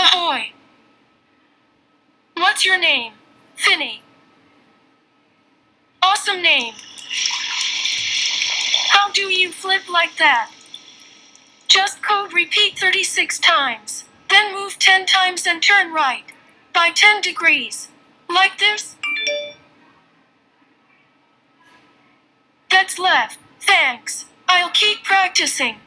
Ahoy! What's your name? Finny. Awesome name. How do you flip like that? Just code repeat 36 times. Then move 10 times and turn right. By 10 degrees. Like this? That's left. Thanks. I'll keep practicing.